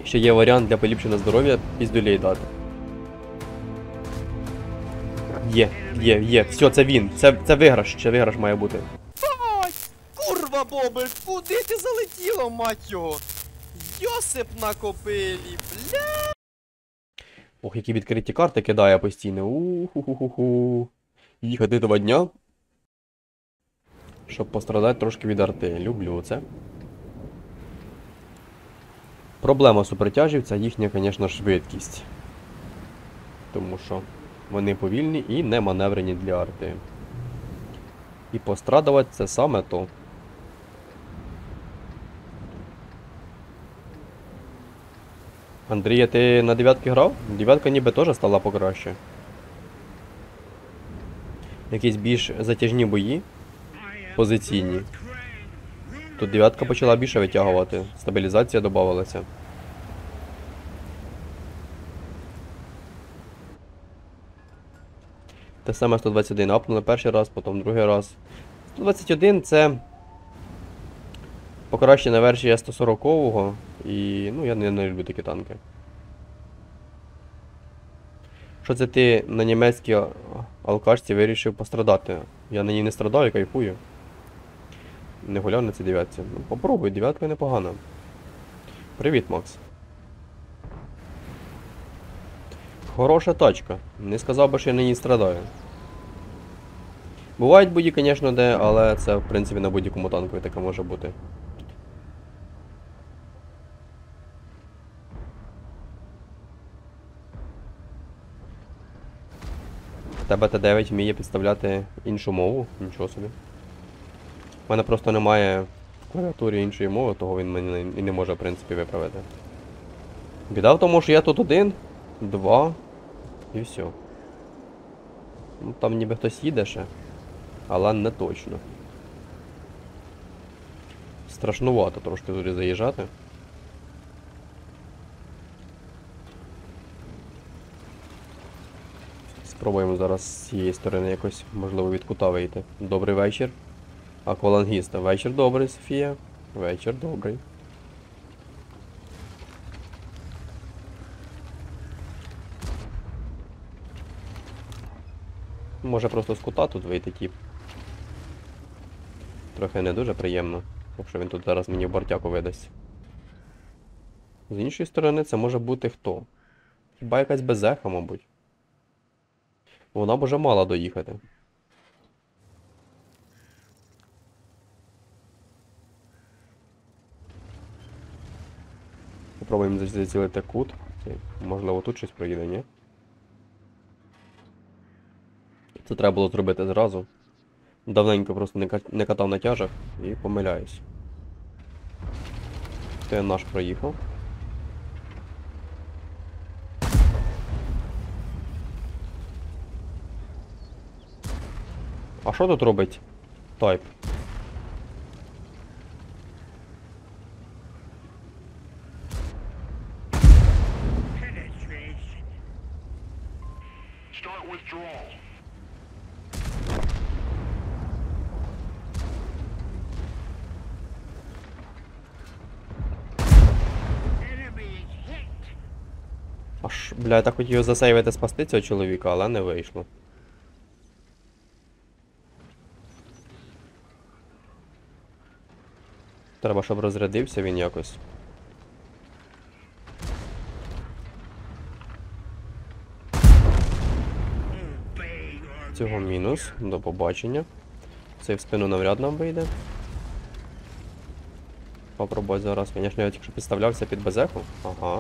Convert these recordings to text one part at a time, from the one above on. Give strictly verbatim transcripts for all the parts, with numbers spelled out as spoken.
Ще є варіант для поліпшення здоров'я піздюлей дати. Є, є, є. Все, це він. Це, це виграш, це виграш має бути. Ай! Курва, Бобер, куди ти залетіла, мать його? Йосип на копилі, бля! Ох, які відкриті карти кидає постійно. У-ху-ху-ху-ху. Їхати два дня. Щоб пострадати трошки від арти. Люблю це. Проблема супертяжів це їхня, звісно, швидкість. Тому що вони повільні і не маневрені для арти. І пострадувати це саме то. Андрія, ти на дев'ятки грав? Дев'ятка ніби теж стала покраще. Якісь більш затяжні бої. Позиційні. Тут дев'ятка почала більше витягувати. Стабілізація додавалася. Те саме сто двадцять один апнули перший раз, потім другий раз. сто двадцять один це покращена версія сто сорокового. І, ну, я не, не люблю такі танки. Що це ти на німецькій алкашці вирішив пострадати? Я на ній не страдаю, кайфую. Не гуляв на цій дев'ятці. Ну, попробуй, дев'ятка непогана. Привіт, Макс. Хороша тачка. Не сказав би, що я на ній страдаю. Бувають бої, звісно, де, але це, в принципі, на будь-якому танку таке може бути. Тебе Т дев'ять вміє підставляти іншу мову? Нічого собі. У мене просто немає в клавіатурі іншої мови, того він мене і не може, в принципі, виправити. Біда в тому, що я тут один, два і все. Ну, там ніби хтось їде ще, але не точно. Страшнувато трошки туди заїжджати. Спробуємо зараз з цієї сторони якось, можливо, від кута вийти. Добрий вечір. Аквалангіста. Вечір добрий, Софія. Вечір добрий. Може просто з кута тут вийти тіп. Трохи не дуже приємно, якщо він тут зараз мені в бортяку видасть. З іншої сторони це може бути хто? Хіба якась безеха, мабуть. Вона б уже мала доїхати. Попробуємо зацілити кут. Можливо, тут щось проїде, ні? Це треба було зробити зразу. Давненько просто не катав на тяжах і помиляюсь. Це наш проїхав. А що тут робить Тайп? Аж, бля, я так хотів засейвити, спасти цього чоловіка, але не вийшло. Треба, щоб розрядився він якось. Цього мінус. До побачення. Цей в спину навряд нам вийде. Попробуй зараз. Звісно, я тільки що підставлявся під безеху. Ага.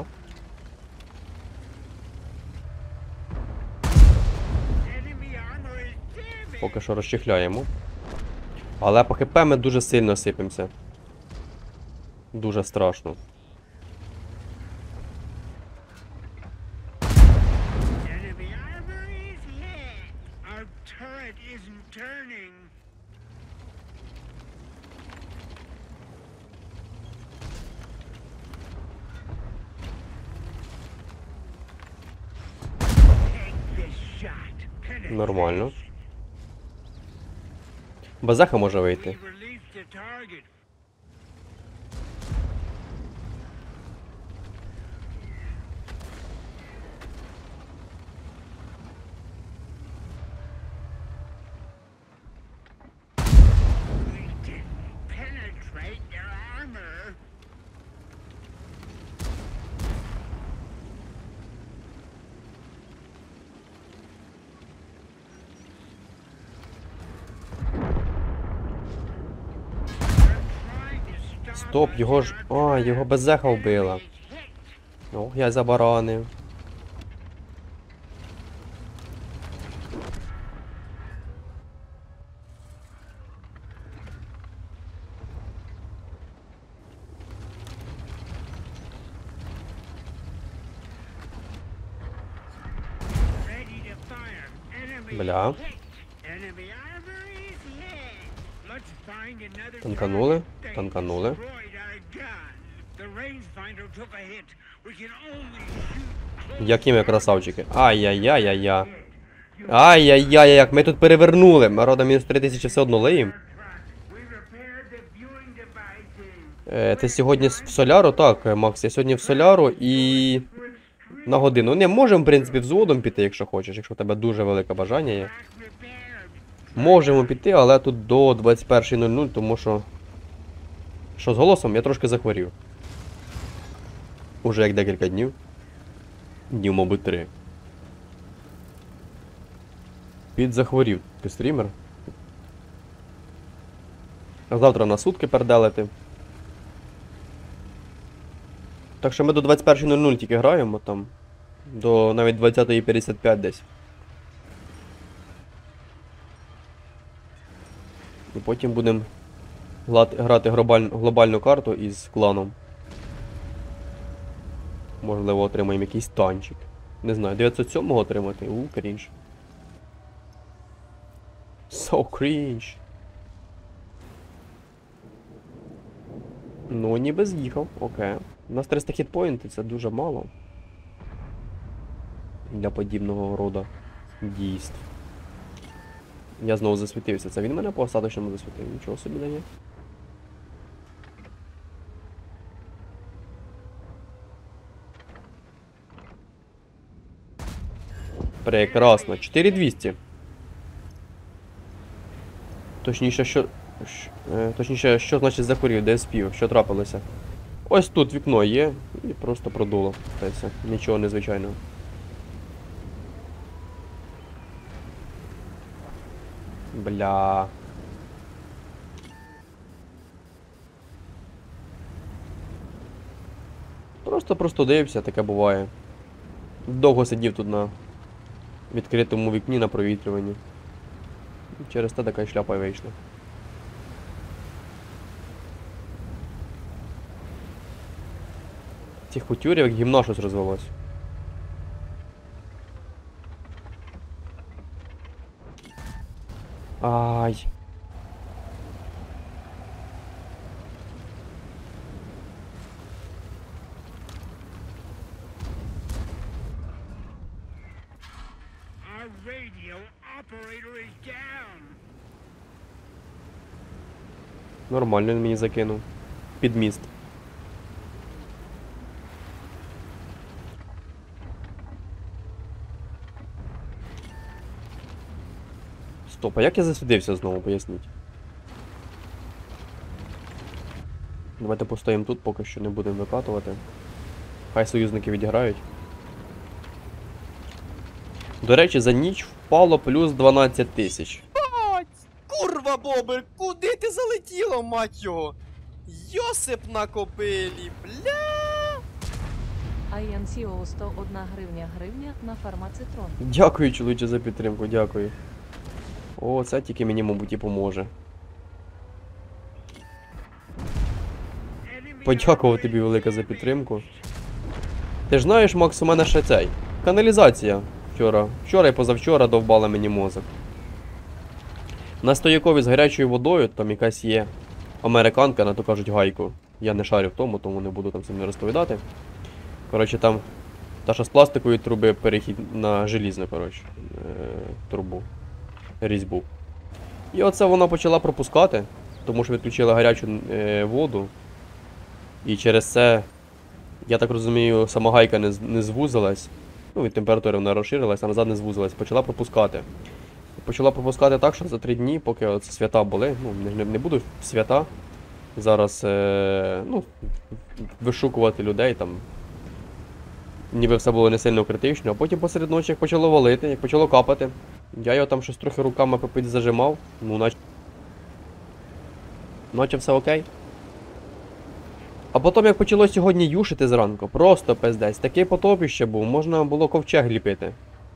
Поки що розчехляємо. Але по хп ми дуже сильно сипемося. Дуже страшно. Нормально. Базаха може вийти. Стоп, його ж... А, його беззеха вбила. Ох, я забаранив. Бля. Танканули, танканули. Які ми красавчики. Ай-яй-яй-яй-яй. Ай-яй-яй, як ми тут перевернули. Ми рода мінус три тисячі все одно лиєм. Е, ти сьогодні в соляру? Так, Макс, я сьогодні в соляру і... На годину. Не, можемо, в принципі, взводом піти, якщо хочеш, якщо у тебе дуже велике бажання є. Можемо піти, але тут до двадцять першої нуль нуль, тому що... Що з голосом? Я трошки захворів. Уже як декілька днів. Днів, мабуть, три. Підзахворів. Ти стрімер? А завтра на сутки перделити. Так що ми до двадцять першої нуль нуль тільки граємо там. До навіть двадцятої п'ятдесят п'ять десь. І потім будемо грати глобаль... глобальну карту із кланом. Можливо, отримаємо якийсь танчик. Не знаю, дев'ятсот сьомого отримати? У, крінж. So cringe. Ну, ніби з'їхав, окей. У нас триста хітпоінтів, це дуже мало. Для подібного роду дійств. Я знову засвітився. Це він мене по остаточному засвітив. Нічого собі дає. Прекрасно. чотири двісті. Точніше, що... Е, точніше, що значить захворів, де спів, що трапилося. Ось тут вікно є, і просто продуло. Та все. Нічого незвичайного. Бля. Просто простудився, таке буває. Довго сидів тут на відкритому вікні на провітрюванні. Через те така шляпа й вийшла. Цих кутюрів як гімна щось розвелось. Ай. Нормально він мені закинув. Під міст. Стоп, а як я засвідився знову, поясніть? Давайте постоїмо тут, поки що не будемо викатувати. Хай союзники відіграють. До речі, за ніч впало плюс дванадцять тисяч. Бать! Курва, Бобер, куди ти залетіло, мать його? Йосип на копилі, бля! ай ен сі о сто одна гривня гривня на фармацитрон. Дякую, чоловіче, за підтримку, дякую. О, це тільки мені, мабуть, і поможе. Подякував тобі велике за підтримку. Ти ж знаєш, Макс, у мене ще цей. Каналізація вчора. Вчора і позавчора довбала мені мозок. На стоякові з гарячою водою, там якась є американка, на то кажуть гайку. Я не шарю в тому, тому не буду там сильно розповідати. Коротше, там та що з пластикової труби перехід на желізну, коротше, трубу. Різьбу. І оце вона почала пропускати, тому що відключила гарячу е, воду. І через це, я так розумію, сама гайка не, не звузилась. Ну, від температури вона розширилась, а назад не звузилась. Почала пропускати. Почала пропускати так, що за три дні, поки оце свята були, ну, не, не буду в свята зараз е, ну, вишукувати людей там. Ніби все було не сильно критично, а потім посеред ночі як почало валити, як почало капати. Я його там щось трохи руками попить зажимав, ну наче... Наче все окей. А потім, як почало сьогодні юшити зранку, просто пиздець, таке потопіще був, можна було ковчег ліпити.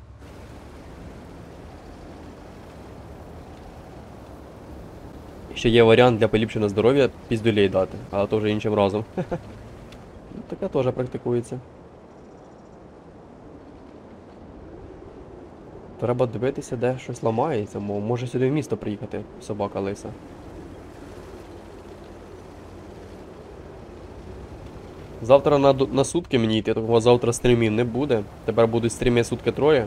Ще є варіант для поліпшення здоров'я піздулей дати, але то вже іншим разом. Ну, таке теж практикується. Треба дивитися, де щось ламається, мов може сюди в місто приїхати собака лиса. Завтра на, ду- на сутки мені йти, тому завтра стрімів не буде. Тепер будуть стріми сутки троє.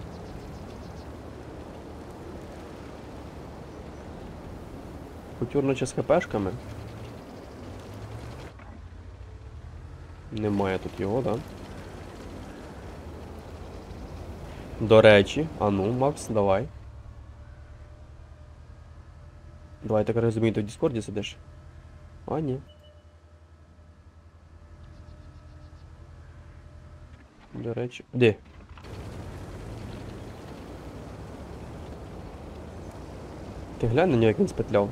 Кутюрниче з хпшками. Немає тут його, да? До речі, а ну, Макс, давай. Давай, так розумію, ти в Діскорді сидиш? А, ні. До речі. Де? Ти глянь на нього, як він спетляв.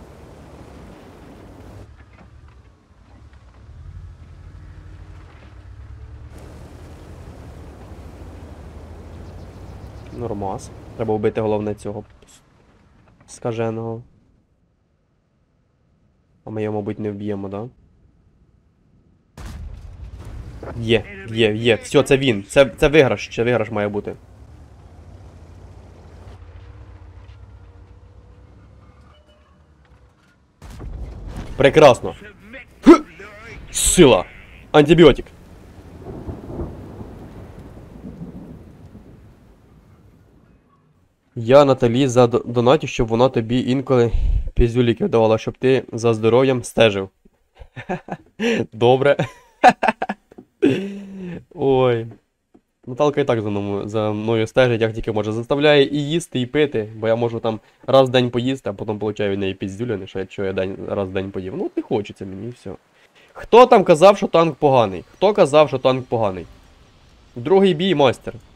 Нормас. Треба вбити головне цього скаженого. А ми його, мабуть, не вб'ємо, да? Є, є, є. Все, це він. Це, це виграш. Це виграш має бути. Прекрасно. Фу! Сила. Антибіотик. Я Наталі за д- донатю, щоб вона тобі інколи піздюліки давала, щоб ти за здоров'ям стежив. Добре. Ой. Наталка і так за мною, за мною стежить, як тільки може. Заставляє і їсти, і пити, бо я можу там раз в день поїсти, а потім получаю від неї піздюліни, що якщо я день, раз в день поїв. Ну, от не хочеться мені, і все. Хто там казав, що танк поганий? Хто казав, що танк поганий? Другий бій, мастер.